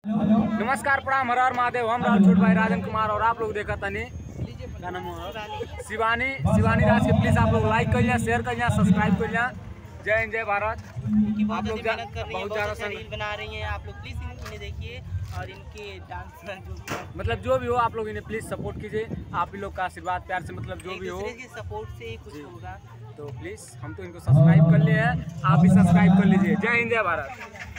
नमस्कार, प्रणाम, हर हर महादेव। हम राहुल छोट भाई राजन कुमार और आप लोग देखा तनी क्या नाम है शिवानी राज के। प्लीज आप लोग लाइक करिए, शेयर करिए, सब्सक्राइब करिए। जय हिंद, जय भारत। आप लोग मेहनत कर रही हैं, बहुत अच्छा रील बना रही हैं। आप लोग प्लीज इन्हें देखिए और इनके डांस मतलब जो भी हो आप लोग इन्हें प्लीज सपोर्ट कीजिए। आप ही लोग का आशीर्वाद प्यार से मतलब जो भी हो सपोर्ट से ही कुछ होगा। तो प्लीज हम तो इनको सब्सक्राइब कर लिए हैं, आप भी सब्सक्राइब कर लीजिए। जय हिंद, जय भारत।